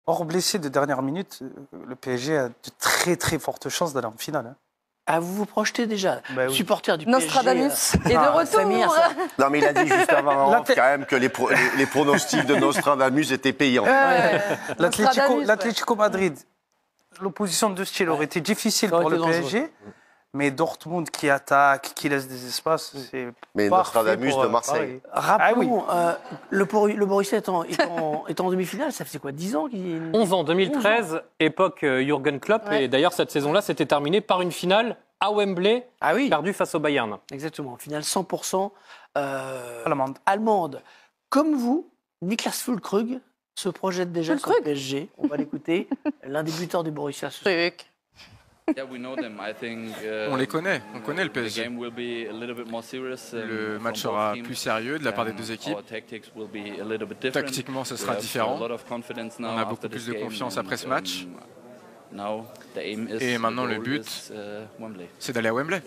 Hors blessé de dernière minute, le PSG a de très très fortes chances d'aller en finale. Hein. Ah, vous vous projetez déjà, Bah oui. supporter du Nostradamus PSG. est de retour. Samir, ça- Non, mais il a dit juste avant quand même que les pronostics de Nostradamus étaient payants. L'Atlético Madrid, l'opposition de style aurait été difficile Ça aurait pour été le dangereux. PSG, mais Dortmund qui attaque, qui laisse des espaces, c'est Mais parfait Nostradamus pour, de Marseille. Rappelons, le Borussia est en demi-finale, ça faisait quoi, 10 ans qu'il... 11 ans, 2013, époque Jürgen Klopp. Ouais. Et d'ailleurs, cette saison-là, c'était terminé par une finale à Wembley, Ah oui, perdue face au Bayern. exactement, finale 100% allemande. allemande. Comme vous, Niklas Füllkrug se projette déjà sur le Füllkrug PSG. On va l'écouter, l'un des buteurs du Borussia. ce soir. Truc. On les connaît, on connaît le PSG. Le match sera plus sérieux de la part des deux équipes. Tactiquement, ce sera différent. On a beaucoup plus de confiance après ce match. Et maintenant, le but, c'est d'aller à Wembley.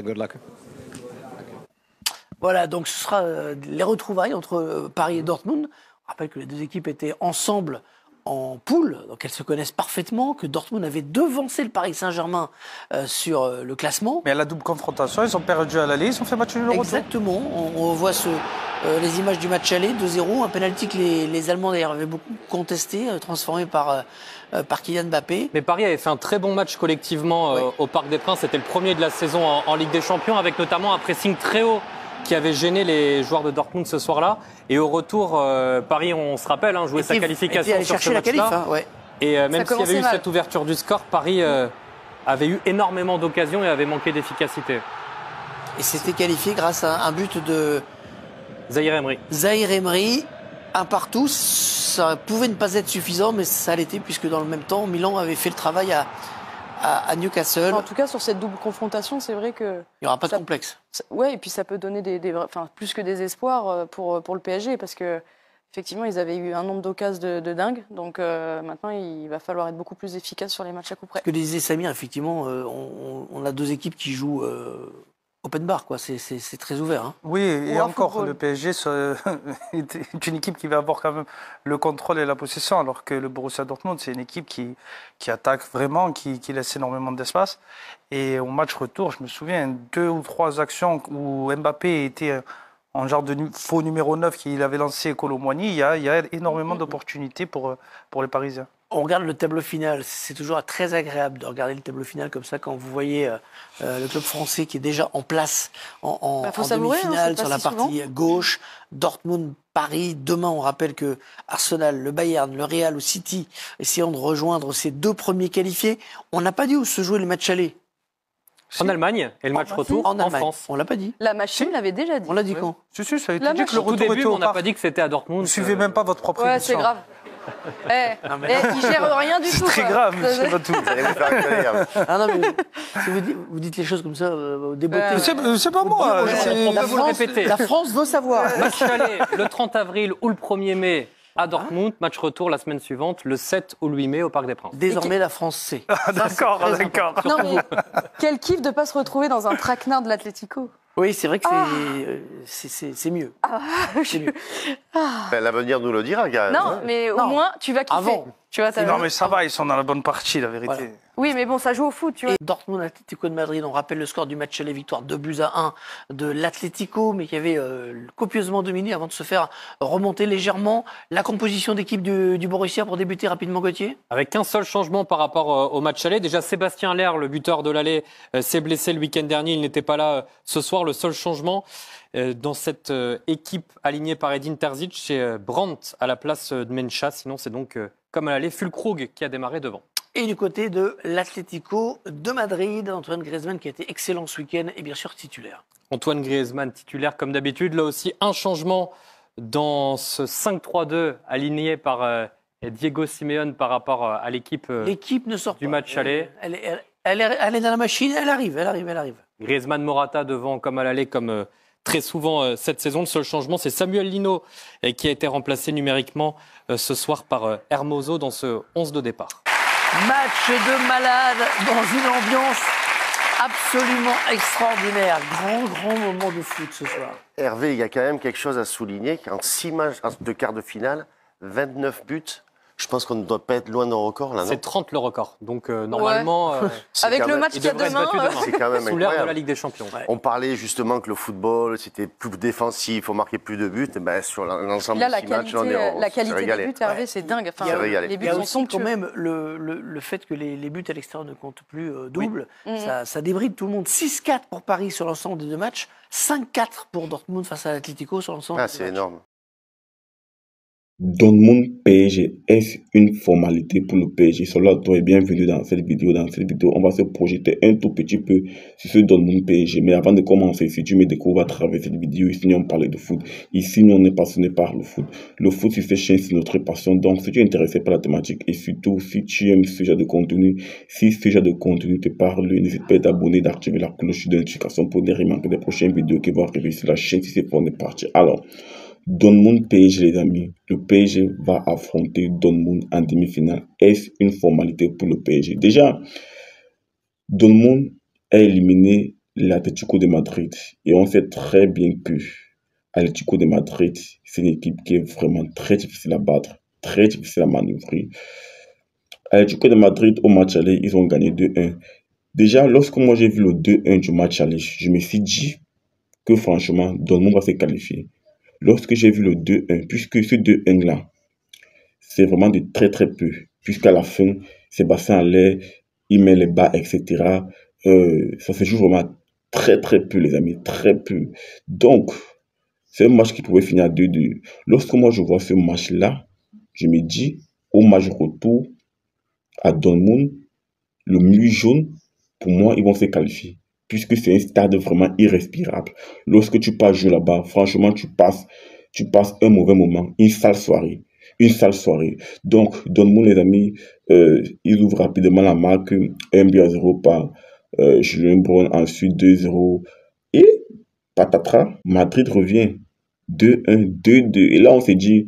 Voilà, donc ce sera les retrouvailles entre Paris et Dortmund. On rappelle que les deux équipes étaient ensemble en poule, donc elles se connaissent parfaitement, que Dortmund avait devancé le Paris Saint-Germain sur le classement. Mais à la double confrontation, ils ont perdu à l'aller, ils ont fait match nul au retour. Exactement, on voit les images du match aller, 2-0, un penalty que les Allemands d'ailleurs avaient beaucoup contesté, transformé par Kylian Mbappé. Mais Paris avait fait un très bon match collectivement au Parc des Princes. C'était le premier de la saison en Ligue des Champions, avec notamment un pressing très haut qui avait gêné les joueurs de Dortmund ce soir-là. Et au retour, Paris, on se rappelle, jouait sa qualification allé sur ce chercher la qualif, match-là. hein, ouais. Et même s'il y avait commençait eu mal. cette ouverture du score, Paris avait eu énormément d'occasions et avait manqué d'efficacité. Et c'était qualifié grâce à un but de Zahir Emery. Zahir Emery, un partout. Ça pouvait ne pas être suffisant, mais ça l'était, puisque dans le même temps, Milan avait fait le travail à Newcastle. En tout cas, sur cette double confrontation, c'est vrai que... Il n'y aura pas de Ça- complexe. Ouais, et puis ça peut donner plus que des espoirs pour le PSG, parce que effectivement, ils avaient eu un nombre d'occasions de dingue. Donc maintenant, il va falloir être beaucoup plus efficace sur les matchs à coup près. Ce que disait Samir, effectivement, on a deux équipes qui jouent open bar, quoi. C'est très ouvert. Hein. Oui, et Ou en encore, football. le PSG est une équipe qui va avoir quand même le contrôle et la possession, alors que le Borussia Dortmund, c'est une équipe qui attaque vraiment, qui laisse énormément d'espace. Et au match retour, je me souviens, 2 ou 3 actions où Mbappé était en genre de faux numéro 9 qu'il avait lancé Kolo Muani, il y a énormément d'opportunités pour les Parisiens. On regarde le tableau final. C'est toujours très agréable de regarder le tableau final comme ça quand vous voyez le club français qui est déjà en place en Faut savourer, demi-finale c'est sur pas la si partie gauche. Dortmund, Paris. Demain, on rappelle que Arsenal, le Bayern, le Real ou City essayant de rejoindre ces deux premiers qualifiés. On n'a pas dit où se jouaient les matchs allés. En Allemagne, et le match retour en Allemagne. France. On l'a pas dit. La machine l'avait déjà dit. On l'a dit quand? Si, ça a été La dit que le Au tout retour début, était au on n'a parc. pas dit que c'était à Dortmund. Vous ne suivez même pas votre propre Ouais, émission. c'est grave. Il gère rien du tout. C'est très quoi. grave, monsieur Batou. Vous allez vous faire accueillir. Ah non, mais si vous dites les choses comme ça, déboutez. C'est pas moi. On peut vous le France, répéter. la France veut savoir. Match aller le 30 avril ou le 1er mai à Dortmund. Match retour la semaine suivante, le 7 ou le 8 mai au Parc des Princes. Désormais, la France sait. D'accord, d'accord. Non, mais quel kiff de ne pas se retrouver dans un traquenard de l'Atlético. Oui, c'est vrai que c'est mieux. C'est mieux. L'avenir nous le dira, gars. Non, mais au Non. moins, tu vas kiffer. Avant. Tu vois, t'as Non, vu. mais ça va, ils sont dans la bonne partie, la vérité. Voilà. Oui, mais bon, ça joue au foot, tu vois. Et Dortmund, Atlético de Madrid, on rappelle le score du match aller, victoire 2-1 de l'Atlético, mais qui avait copieusement dominé avant de se faire remonter légèrement. La composition d'équipe du Borussia pour débuter rapidement, Gauthier. Avec un seul changement par rapport au match aller. Déjà, Sébastien Haller, le buteur de l'aller, s'est blessé le week-end dernier. Il n'était pas là ce soir. Le seul changement dans cette équipe alignée par Edin Terzic, c'est Brandt à la place de Mencha. Sinon, c'est donc, comme à l'aller, Füllkrug qui a démarré devant. Et du côté de l'Atlético de Madrid, Antoine Griezmann qui a été excellent ce week-end et bien sûr titulaire. Antoine Griezmann, titulaire comme d'habitude. Là aussi, un changement dans ce 5-3-2 aligné par Diego Simeone par rapport à l'équipe L'équipe ne sort du pas. match aller. Elle est dans la machine, elle arrive. Griezmann, Morata devant comme à l'aller, comme très souvent cette saison. Le seul changement, c'est Samuel Lino qui a été remplacé numériquement ce soir par Hermoso dans ce 11 de départ. Match de malade dans une ambiance absolument extraordinaire. Grand moment de foot ce soir. Hervé, il y a quand même quelque chose à souligner. En 6 matchs de quart de finale, 29 buts Je pense qu'on ne doit pas être loin d'un record, là, non? C'est 30 le record. Donc, normalement, avec le match il qu'il y a devrait être battu demain, demain. C'est quand même Sous l'ère de incroyable. la Ligue des Champions. On parlait justement que le football, c'était plus défensif, on marquait plus de buts. Et ben, sur l'ensemble là, de ces matchs, on la s'est qualité régalé. des buts, Hervé, c'est dingue. Enfin, s'est régalé. les Il buts y a sont aussi quand somptueux. même le fait que les buts à l'extérieur ne comptent plus double. Mhm. Ça débride tout le monde. 6-4 pour Paris sur l'ensemble des deux matchs, 5-4 pour Dortmund face à l'Atlético sur l'ensemble des deux C'est matchs. énorme. Dortmund PSG, est-ce une formalité pour le PSG? Cela, toi et bienvenue dans cette vidéo. Dans cette vidéo, on va se projeter un tout petit peu sur ce Dortmund PSG. Mais avant de commencer, si tu me découvres à travers cette vidéo, ici nous on parle de foot. Ici nous on est passionné par le foot. Le foot sur cette chaîne, c'est notre passion. Donc si tu es intéressé par la thématique et surtout si tu aimes ce genre de contenu, si ce genre de contenu te parle, n'hésite pas à t'abonner, d'activer la cloche de notification pour ne rien manquer des prochaines vidéos qui vont arriver sur la chaîne si c'est pour partir. Alors, Dortmund PSG, les amis. Le PSG va affronter Dortmund en demi-finale. Est-ce une formalité pour le PSG? Déjà, Dortmund a éliminé l'Atlético de Madrid. Et on sait très bien que l'Atlético de Madrid, c'est une équipe qui est vraiment très difficile à battre, très difficile à manœuvrer. L'Atlético de Madrid, au match aller, ils ont gagné 2-1. Déjà, lorsque moi j'ai vu le 2-1 du match aller, je me suis dit que franchement, Dortmund va se qualifier. Lorsque j'ai vu le 2-1, puisque ce 2-1 là, c'est vraiment de très très peu, puisqu'à la fin, Sébastien Haller, il met les bas, etc. Ça se joue vraiment très très peu, les amis, très peu. Donc, c'est un match qui pouvait finir à 2-2. Lorsque moi je vois ce match-là, je me dis, au match retour à Dortmund, le mur jaune, pour moi, ils vont se qualifier. Puisque c'est un stade vraiment irrespirable. Lorsque tu passes jouer là-bas, franchement, tu passes un mauvais moment, une sale soirée. Une sale soirée. Donc, Dortmund, les amis, ils ouvrent rapidement la marque, 1-0 par Julien Brun, ensuite 2-0. Et, patatras, Madrid revient 2-1, 2-2. Et là, on s'est dit,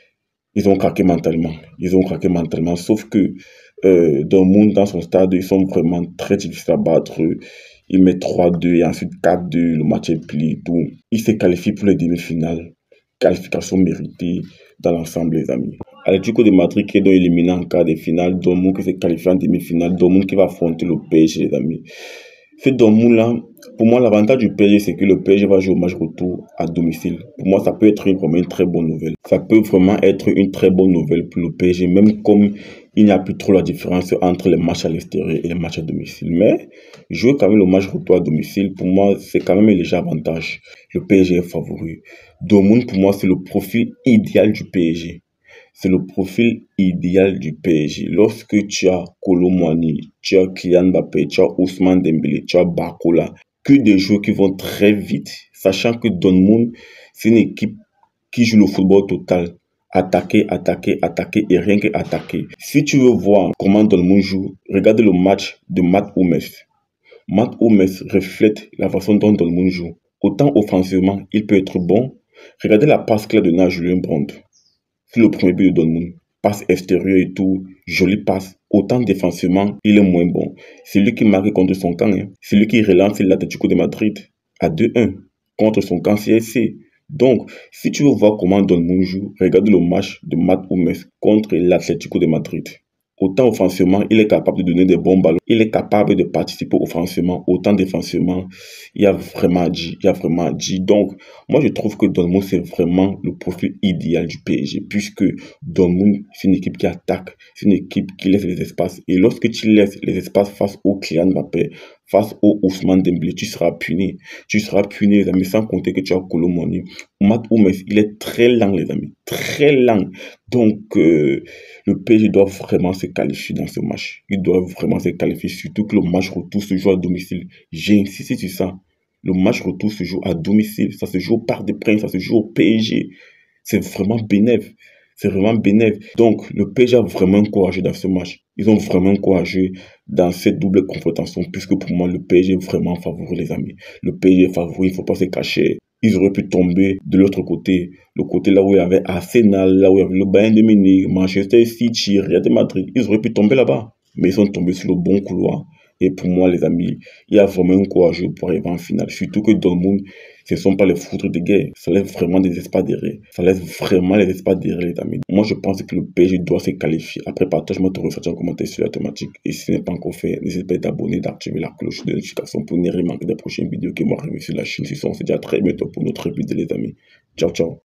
ils ont craqué mentalement. Ils ont craqué mentalement. Sauf que Dortmund, dans son stade, ils sont vraiment très difficiles à battre. Ils mettent 3-2 et ensuite 4-2. Le match est plié. Tout. Ils se qualifient pour les demi-finales. Qualification méritée dans l'ensemble, les amis. Atlético de Madrid qui est donc éliminé en quart de finale. Dortmund qui se qualifie en demi-finale. Dortmund qui va affronter le PSG, les amis. Ce Dortmund-là, pour moi, l'avantage du PSG, c'est que le PSG va jouer au match retour à domicile. Pour moi, ça peut être vraiment une très bonne nouvelle. Ça peut vraiment être une très bonne nouvelle pour le PSG, même comme il n'y a plus trop la différence entre les matchs à l'extérieur et les matchs à domicile. Mais jouer quand même le match retour à domicile, pour moi, c'est quand même un léger avantage. Le PSG est favori. Dortmund, pour moi, c'est le profil idéal du PSG. C'est le profil idéal du PSG. Lorsque tu as Kolo Muani, tu as Kylian Mbappé, tu as Ousmane Dembélé, tu as Barcola, que des joueurs qui vont très vite, sachant que Dortmund, c'est une équipe qui joue le football total. Attaquer, attaquer, attaquer et rien que attaquer. Si tu veux voir comment Dortmund joue, regarde le match de Mats Hummels. Mats Hummels reflète la façon dont Dortmund joue. Autant offensivement, il peut être bon. Regardez la passe clé de Julien Brand. C'est le premier but de Dortmund. Passe extérieure et tout, jolie passe. Autant défensivement, il est moins bon. C'est lui qui marque contre son camp. C'est lui qui relance l'Atlético de Madrid à 2-1 contre son camp CSC. Donc, si tu veux voir comment Dortmund joue, regarde le match de Mats Hummels contre l'Atlético de Madrid. Autant offensivement, il est capable de donner des bons ballons. Il est capable de participer offensivement. Autant défensivement, il y a vraiment dit. Donc, moi, je trouve que Dortmund, c'est vraiment le profil idéal du PSG. Puisque Dortmund, c'est une équipe qui attaque. C'est une équipe qui laisse les espaces. Et lorsque tu laisses les espaces face au Kylian Mbappé, face au Ousmane Dembélé, tu seras puni. Tu seras puni, les amis, sans compter que tu as Kolo Muani. Mats Hummels, il est très lent, les amis. Très lent. Donc, le PSG doit vraiment se qualifier dans ce match. Il doit vraiment se qualifier, surtout que le match retour se joue à domicile. J'ai insisté sur ça. Le match retour se joue à domicile. Ça se joue au Parc des Princes, ça se joue au PSG. C'est vraiment bénéf. C'est vraiment bénéf. Donc, le PSG a vraiment encouragé dans ce match. Ils ont vraiment encouragé dans cette double confrontation, puisque pour moi, le PSG est vraiment favori, les amis. Le PSG est favori, il ne faut pas se cacher. Ils auraient pu tomber de l'autre côté, le côté là où il y avait Arsenal, là où il y avait le Bayern de Munich, Manchester City, Real de Madrid. Ils auraient pu tomber là-bas, mais ils sont tombés sur le bon couloir. Et pour moi, les amis, il y a vraiment un coup à jouer pour arriver en finale. Surtout que Dortmund, ce ne sont pas les foudres de guerre. Ça laisse vraiment des espaces derrière. Ça laisse vraiment les espaces derrière, les amis. Moi, je pense que le PSG doit se qualifier. Après, partage-moi ton ressenti en commentaire sur la thématique. Et si ce n'est pas encore fait, n'hésite pas à t'abonner, d'activer la cloche de notification pour ne rien manquer des prochaines vidéos qui vont arriver sur la chaîne. Si on se dit à très bientôt pour notre vidéo, les amis. Ciao, ciao.